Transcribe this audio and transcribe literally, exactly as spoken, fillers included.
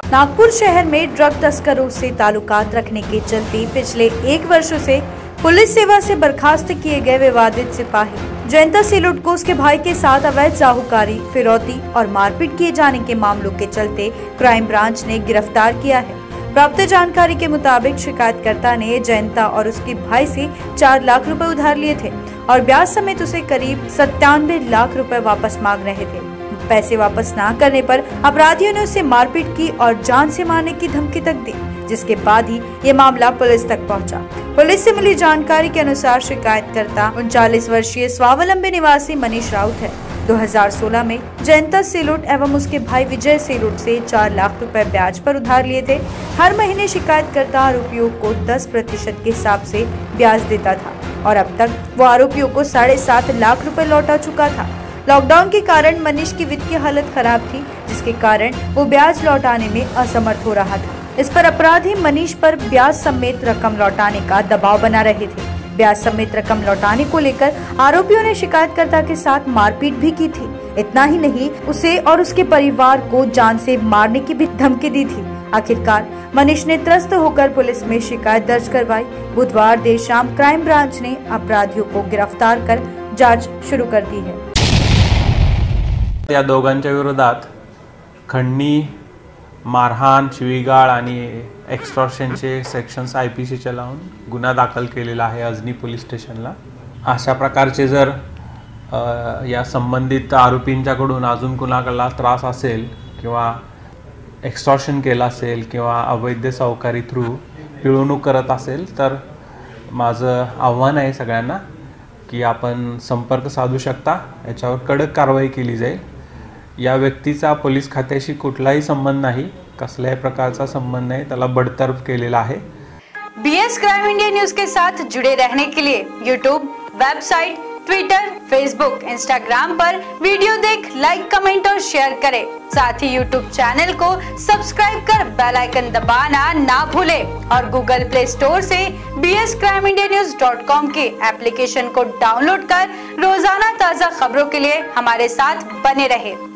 नागपुर शहर में ड्रग तस्करों से ताल्लुकात रखने के चलते पिछले एक वर्षों से पुलिस सेवा से बर्खास्त किए गए विवादित सिपाही जयंता सेलुट को उसके भाई के साथ अवैध साहूकारी, फिरौती और मारपीट किए जाने के मामलों के चलते क्राइम ब्रांच ने गिरफ्तार किया है। प्राप्त जानकारी के मुताबिक शिकायतकर्ता ने जयंता और उसके भाई से चार लाख रुपए उधार लिए थे और ब्याज समेत उसे करीब सत्तानवे लाख रुपए वापस मांग रहे थे। पैसे वापस न करने पर अपराधियों ने उसे मारपीट की और जान से मारने की धमकी तक दी, जिसके बाद ही ये मामला पुलिस तक पहुंचा। पुलिस से मिली जानकारी के अनुसार शिकायतकर्ता उनचालीस वर्षीय स्वावलंबी निवासी मनीष राउत है। दो हज़ार सोलह में जयंता सेलुट एवं उसके भाई विजय सेलुट से चार लाख रुपए ब्याज पर उधार लिए थे। हर महीने शिकायतकर्ता आरोपियों को दस प्रतिशत के हिसाब से ब्याज देता था और अब तक वो आरोपियों को साढ़े सात लाख रुपए लौटा चुका था। लॉकडाउन के कारण मनीष की वित्तीय हालत खराब थी, जिसके कारण वो ब्याज लौटाने में असमर्थ हो रहा था। इस पर अपराधी मनीष पर ब्याज समेत रकम लौटाने का दबाव बना रहे थे। ब्याज समेत रकम लौटाने को लेकर आरोपियों ने शिकायतकर्ता के साथ मारपीट भी की थी। इतना ही नहीं, उसे और उसके परिवार को जान से मारने की भी धमकी दी थी। आखिरकार मनीष ने त्रस्त होकर पुलिस में शिकायत दर्ज करवाई। बुधवार देर शाम क्राइम ब्रांच ने अपराधियों को गिरफ्तार कर जांच शुरू कर दी है। या दोघांच्या विरोधात खंडणी, मारहाण, शिवीगाळ आणि एक्स्टॉर्शनचे सेक्शन्स आय पी सीचे लावून गुन्हा दाखल केलेला आहे अजनी पोलीस स्टेशनला। अशा प्रकारचे जर या संबंधित आरोपींच्याकडून अजून कुणाला त्रास असेल किंवा एक्स्टॉर्शन केलं असेल किंवा अवैध सावकारी थ्रू पिळवणूक करत असेल तर माझं आव्हान आहे सगळ्यांना की आपण संपर्क साधू शकता। याच्यावर कडक कारवाई केली जाईल। या व्यक्तीचा पोलीस खात्याशी कुठलाही संबंध नाही, कसल्याही प्रकारचा संबंध नाही, त्याला बडतर्फ केलेला आहे। बीएस क्राइम इंडिया न्यूज के साथ जुड़े रहने के लिए YouTube, website, Twitter, Facebook, Instagram पर वीडियो देख लाइक, कमेंट और शेयर करें। साथ ही यूट्यूब चैनल को सब्सक्राइब कर बेल आइकन दबाना ना भूलें और गूगल प्ले स्टोर से BS crime India news dot com के एप्लीकेशन को डाउनलोड कर रोजाना ताज़ा खबरों के लिए हमारे साथ बने रहें।